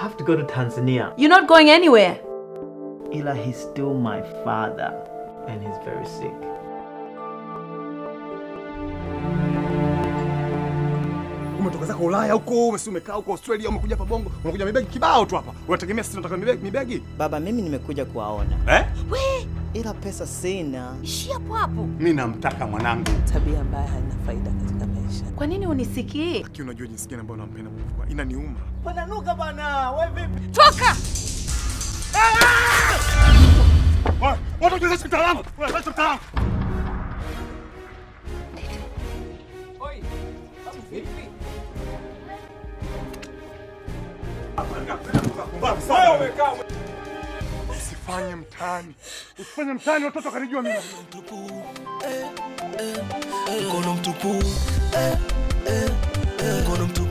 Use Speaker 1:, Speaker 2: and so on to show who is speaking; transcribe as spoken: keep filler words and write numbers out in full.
Speaker 1: have to go to Tanzania.
Speaker 2: You're not going anywhere.
Speaker 1: Ila, he's still my father, and he's very sick.
Speaker 3: Umetoka zako Ulaya huko, umekaa huko Australia, umekuja hapa Bongo, unakuja mibegi kibao tu hapa. Unategemea sisi tunataka mibegi mibegi?
Speaker 4: Baba, mimi nimekuja kuwaona.
Speaker 3: Eh?
Speaker 2: We,
Speaker 4: Ila pesa sina.
Speaker 2: ishi hapo hapo.
Speaker 3: Mimi namtaka mwanangu.
Speaker 5: Tabia mbaya haina faida katika maisha.
Speaker 2: Kwa nini unisikii?
Speaker 3: Lakini unajua jinsi gani ambayo nampenda Mungu kwa. Inaniuma.
Speaker 4: Pananuka bana, wewe vipi?
Speaker 2: Toka!
Speaker 3: Wewe, wewe unacheza mtaalamu. Wewe, unacheza mtaalamu.
Speaker 5: Oi. Vipi?
Speaker 3: Usifanye mtani. Usifanye mtani watoto wakanijua mimi.
Speaker 6: Mkono mtupu, eh, eh, mkono mtupu.